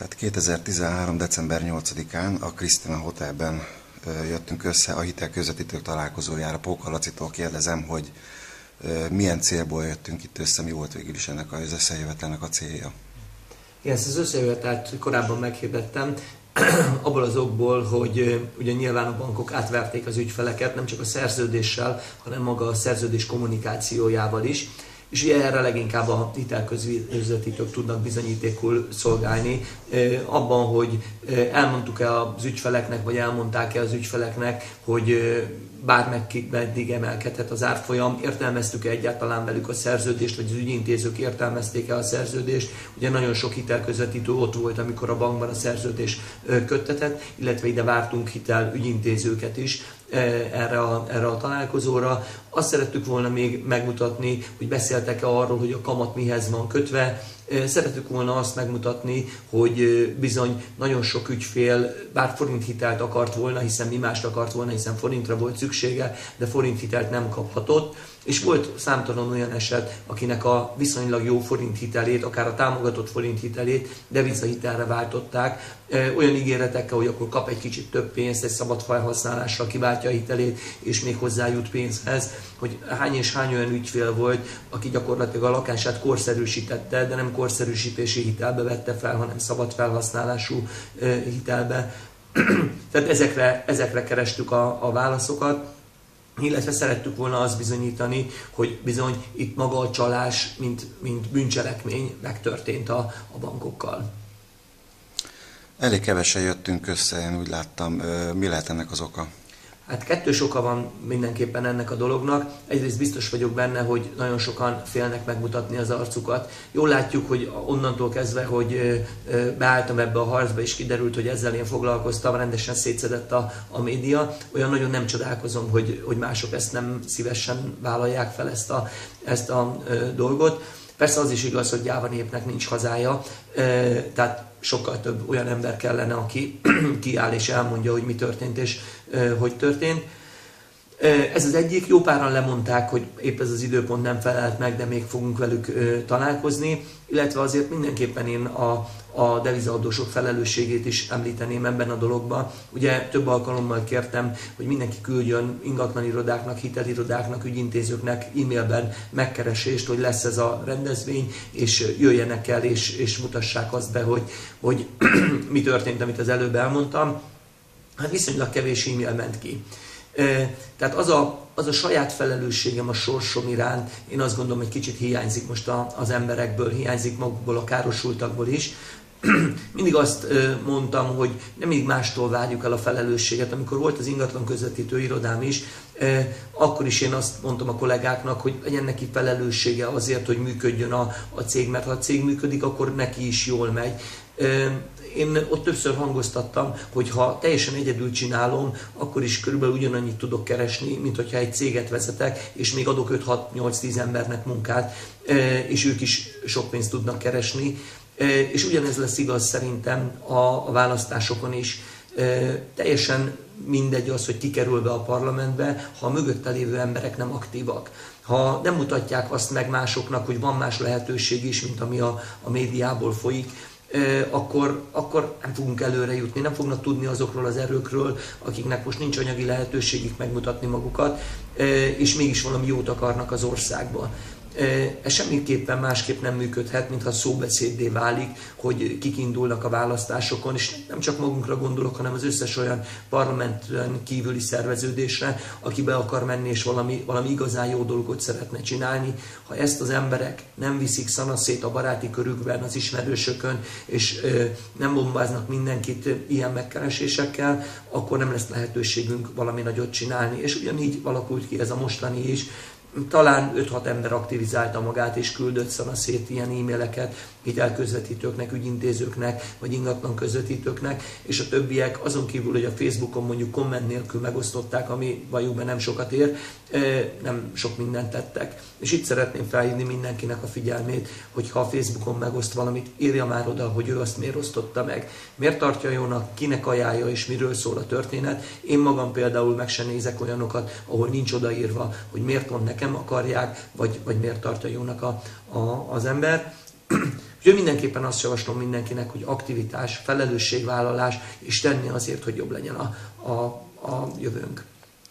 Tehát 2013. december 8-án a Krisztina Hotelben jöttünk össze a hitelközvetítők találkozójára. Póka Lacitól kérdezem, hogy milyen célból jöttünk itt össze, mi volt végül is ennek az összejövetelnek a célja. Igen, ezt az összejövetelt korábban meghirdettem, abból az okból, hogy ugye nyilván a bankok átverték az ügyfeleket, nem csak a szerződéssel, hanem maga a szerződés kommunikációjával is. És ugye erre leginkább a hitelközvetítők tudnak bizonyítékul szolgálni, abban, hogy elmondtuk-e az ügyfeleknek, vagy elmondták-e az ügyfeleknek, hogy bármeddig emelkedhet az árfolyam, értelmeztük-e egyáltalán velük a szerződést, vagy az ügyintézők értelmezték-e a szerződést. Ugye nagyon sok hitelközvetítő ott volt, amikor a bankban a szerződés köttetett, illetve ide vártunk hitelügyintézőket is erre a találkozóra. Azt szerettük volna még megmutatni, hogy beszéltek-e arról, hogy a kamat mihez van kötve. Szerettük volna azt megmutatni, hogy bizony nagyon sok ügyfél bár forinthitelt akart volna, hiszen mi mást akart volna, hiszen forintra volt szüksége, de forinthitelt nem kaphatott. És volt számtalan olyan eset, akinek a viszonylag jó forinthitelét, akár a támogatott forinthitelét devizahitelre váltották, olyan ígéretekkel, hogy akkor kap egy kicsit több pénzt, egy szabad felhasználásra kiváltja a hitelét, és még hozzájut pénzhez, hogy hány és hány olyan ügyfél volt, aki gyakorlatilag a lakását korszerűsítette, de nem korszerűsítési hitelbe vette fel, hanem szabad felhasználású hitelbe. Tehát ezekre kerestük a válaszokat. Illetve szerettük volna azt bizonyítani, hogy bizony itt maga a csalás, mint bűncselekmény megtörtént a bankokkal. Elég kevesen jöttünk össze, én úgy láttam. Mi lehet ennek az oka? Hát kettős oka van mindenképpen ennek a dolognak. Egyrészt biztos vagyok benne, hogy nagyon sokan félnek megmutatni az arcukat. Jól látjuk, hogy onnantól kezdve, hogy beálltam ebbe a harcba, és kiderült, hogy ezzel én foglalkoztam, rendesen szétszedett a média. Olyan nagyon nem csodálkozom, hogy mások ezt nem szívesen vállalják fel ezt a dolgot. Persze az is igaz, hogy gyáva népnek nincs hazája, tehát sokkal több olyan ember kellene, aki kiáll és elmondja, hogy mi történt és hogy történt. Ez az egyik, jó páran lemondták, hogy épp ez az időpont nem felelt meg, de még fogunk velük találkozni, illetve azért mindenképpen én a devizaadósok felelősségét is említeném ebben a dologban. Ugye több alkalommal kértem, hogy mindenki küldjön ingatlanirodáknak, hitelirodáknak, ügyintézőknek e-mailben megkeresést, hogy lesz ez a rendezvény, és jöjjenek el, és mutassák azt be, hogy mi történt, amit az előbb elmondtam. Hát viszonylag kevés e-mail ment ki. Tehát az a saját felelősségem a sorsom iránt, én azt gondolom, hogy kicsit hiányzik most az emberekből, hiányzik magukból, a károsultakból is. Mindig azt mondtam, hogy nem még mástól várjuk el a felelősséget. Amikor volt az ingatlan közvetítő irodám is, akkor is én azt mondtam a kollégáknak, hogy legyen neki felelőssége azért, hogy működjön a cég, mert ha a cég működik, akkor neki is jól megy. Én ott többször hangoztattam, hogy ha teljesen egyedül csinálom, akkor is körülbelül ugyanannyit tudok keresni, mint hogyha egy céget vezetek, és még adok 5-6-8-10 embernek munkát, és ők is sok pénzt tudnak keresni. És ugyanez lesz igaz szerintem a választásokon is. Teljesen mindegy az, hogy kikerül be a parlamentbe, ha a mögötte lévő emberek nem aktívak. Ha nem mutatják azt meg másoknak, hogy van más lehetőség is, mint ami a médiából folyik, akkor nem fogunk előre jutni, nem fognak tudni azokról az erőkről, akiknek most nincs anyagi lehetőségük megmutatni magukat, és mégis valami jót akarnak az országban. Ez semmiképpen másképp nem működhet, mintha szóbeszéddé válik, hogy kik indulnak a választásokon, és nem csak magunkra gondolok, hanem az összes olyan parlamenten kívüli szerveződésre, aki be akar menni, és valami igazán jó dolgot szeretne csinálni. Ha ezt az emberek nem viszik szanaszét a baráti körükben, az ismerősökön, és nem bombáznak mindenkit ilyen megkeresésekkel, akkor nem lesz lehetőségünk valami nagyot csinálni. És ugyanígy alakult ki ez a mostani is. Talán 5-6 ember aktivizálta magát és küldött szanaszét ilyen e-maileket hitelközvetítőknek, ügyintézőknek, vagy ingatlan közvetítőknek, és a többiek azon kívül, hogy a Facebookon mondjuk komment nélkül megosztották, ami valljuk nem sokat ér, nem sok mindent tettek. És itt szeretném felhívni mindenkinek a figyelmét, hogy ha a Facebookon megoszt valamit, írja már oda, hogy ő azt miért osztotta meg. Miért tartja jónak, kinek ajánlja és miről szól a történet. Én magam például meg sem nézek olyanokat, ahol nincs odaírva, hogy miért pont nekem akarják, vagy miért tartja jónak az ember. Úgyhogy mindenképpen azt javaslom mindenkinek, hogy aktivitás, felelősségvállalás, és tenni azért, hogy jobb legyen a jövőnk.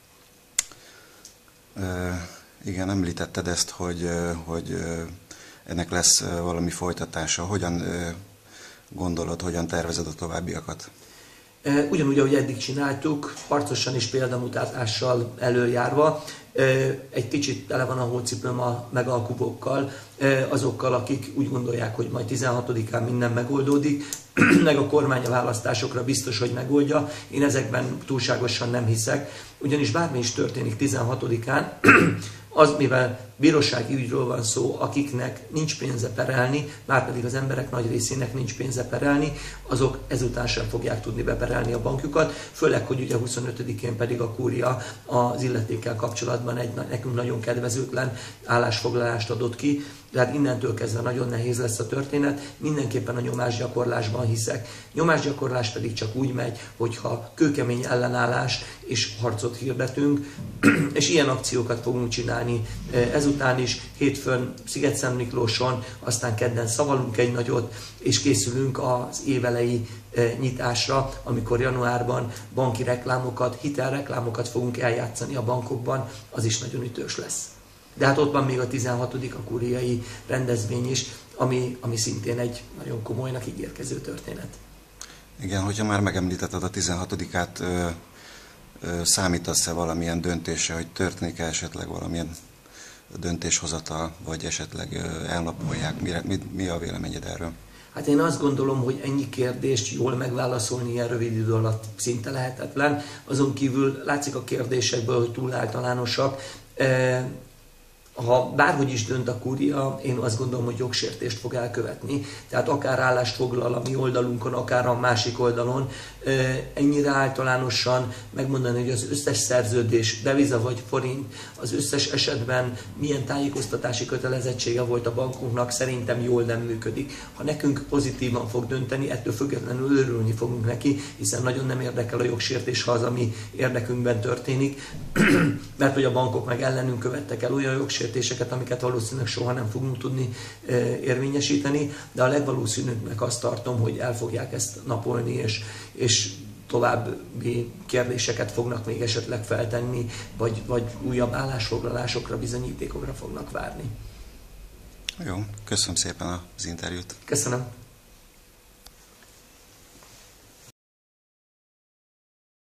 Igen, említetted ezt, hogy ennek lesz valami folytatása. Hogyan gondolod, hogyan tervezed a továbbiakat? Ugyanúgy, ahogy eddig csináltuk, harcosan és példamutatással előjárva, egy kicsit tele van a hócipőm a megalkuvókkal, azokkal, akik úgy gondolják, hogy majd 16-án minden megoldódik, meg a kormány a választásokra biztos, hogy megoldja. Én ezekben túlságosan nem hiszek, ugyanis bármi is történik 16-án, az, mivel bírósági ügyről van szó, akiknek nincs pénze perelni, márpedig az emberek nagy részének nincs pénze perelni, azok ezután sem fogják tudni beperelni a bankjukat, főleg, hogy ugye 25-én pedig a kúria az illetékkel kapcsolatban egy nekünk nagyon kedvezőtlen állásfoglalást adott ki, tehát innentől kezdve nagyon nehéz lesz a történet, mindenképpen a nyomásgyakorlásban hiszek. Nyomásgyakorlás pedig csak úgy megy, hogyha kőkemény ellenállás és harcot hirdetünk, és ilyen akciókat fogunk csinálni ezután is, hétfőn Szigetszentmiklóson, aztán kedden szavalunk egy nagyot, és készülünk az évelei nyitásra, amikor januárban banki reklámokat, hitelreklámokat fogunk eljátszani a bankokban, az is nagyon ütős lesz. De hát ott van még a 16. a kúriai rendezvény is, ami szintén egy nagyon komolynak ígérkező történet. Igen, hogyha már megemlítetted a 16-át, számítasz-e valamilyen döntésre, hogy történik-e esetleg valamilyen döntéshozatal, vagy esetleg elnapolják? Mi a véleményed erről? Hát én azt gondolom, hogy ennyi kérdést jól megválaszolni ilyen rövid idő alatt szinte lehetetlen. Azon kívül látszik a kérdésekből, hogy túl általánosak. Ha bárhogy is dönt a kúria, én azt gondolom, hogy jogsértést fog elkövetni. Tehát akár állást foglal a mi oldalunkon, akár a másik oldalon. Ennyire általánosan megmondani, hogy az összes szerződés, deviza vagy forint, az összes esetben milyen tájékoztatási kötelezettsége volt a bankunknak, szerintem jól nem működik. Ha nekünk pozitívan fog dönteni, ettől függetlenül örülni fogunk neki, hiszen nagyon nem érdekel a jogsértés, ha az a mi érdekünkben történik, mert hogy a bankok meg ellenünk követtek el olyan jogsértéseket, amiket valószínűleg soha nem fogunk tudni érvényesíteni, de a legvalószínűbbnek azt tartom, hogy el fogják ezt napolni, és további kérdéseket fognak még esetleg feltenni, vagy újabb állásfoglalásokra, bizonyítékokra fognak várni. Jó, köszönöm szépen az interjút. Köszönöm.